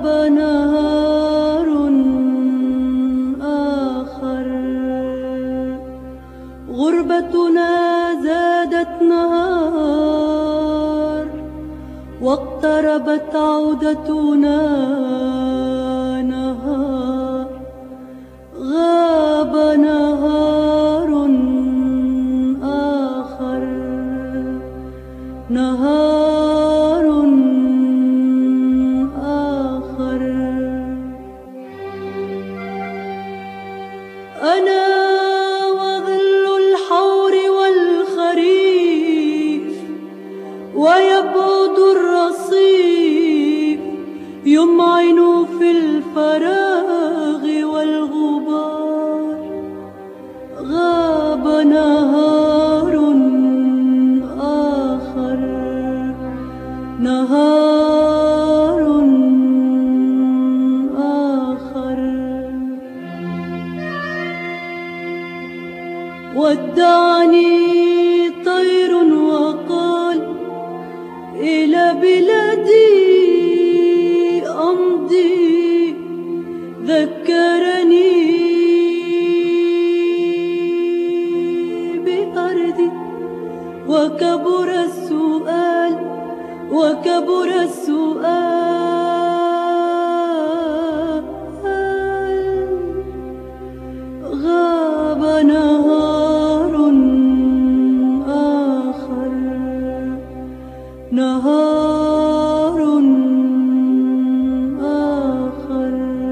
نهار آخر، غربتنا زادت نهار، واقتربت عودتنا نهار، غاب نهار آخر، نهار آخر. أنا وظل الحور والخريف، ويبعد الرصيف يمعن في الفراغ والغبار، غاب نهار آخر، نهار آخر. ودعني طير وقال إلى بلادي أمضي، ذكرني بأرضي، وكبر السؤال، وكبر السؤال، غاب نهار آخر، نهار آخر.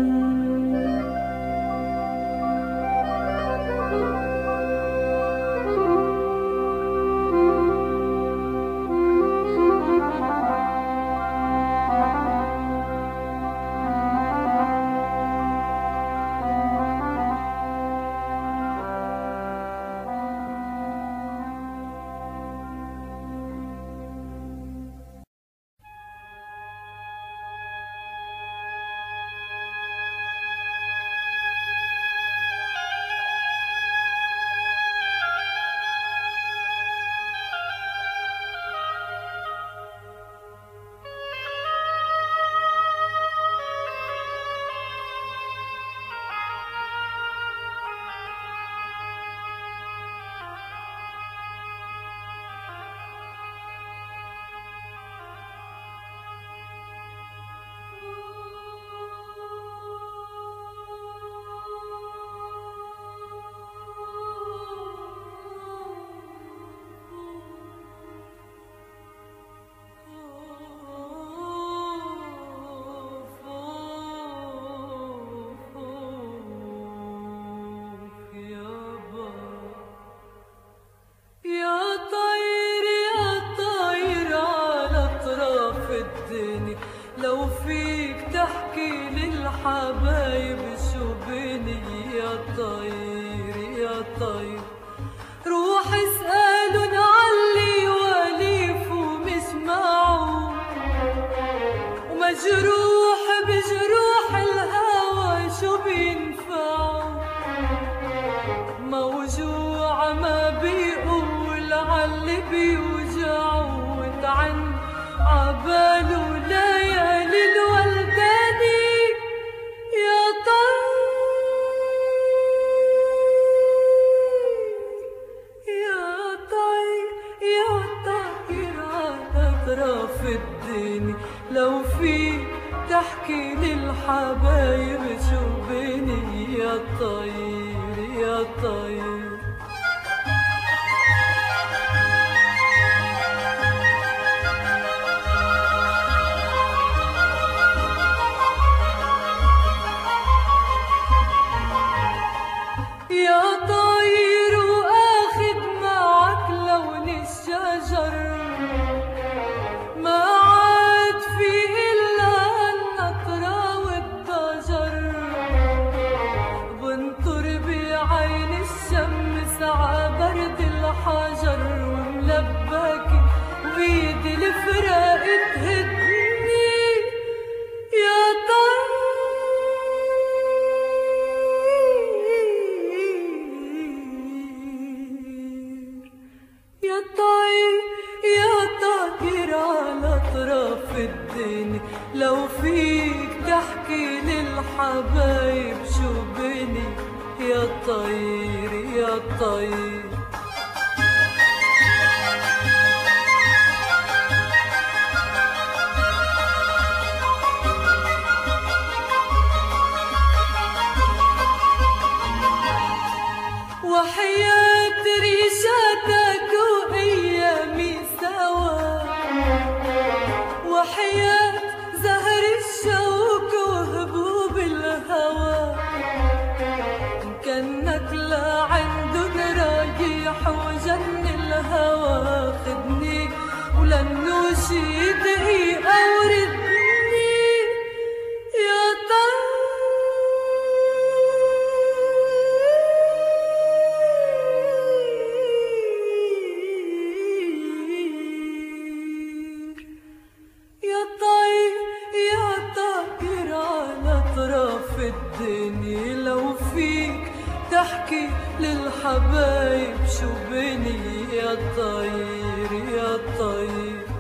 لو فيك تحكي للحبايب شو بيني يا طير يا طير، روح اسألن علي وليف ومش معه، ومجروح بجروح الهوى شو بينفعه، موجوع ما بيقول عاللي بيوجعه، وتعن عباله ليالي الولداني يا طير يا طير يا طير على أطراف الدنيا، لو فيك تحكي للحبايب شو بيني يا طير يا طير. بعين الشمس فيك تحكي للحبايب شو بني يا طير يا طير. وحياة ريشاتك وأيامي سوا، وحياة زهر الشوق وهبوب الهوى، كأنك لعندن رايح وجن الهوى، خدني ولنوشي دقيقة وردني يا طير يا طير يا طائر على أطراف الدنيا، لو فيك تحكي للحبايب شو بني يا طير يا طير.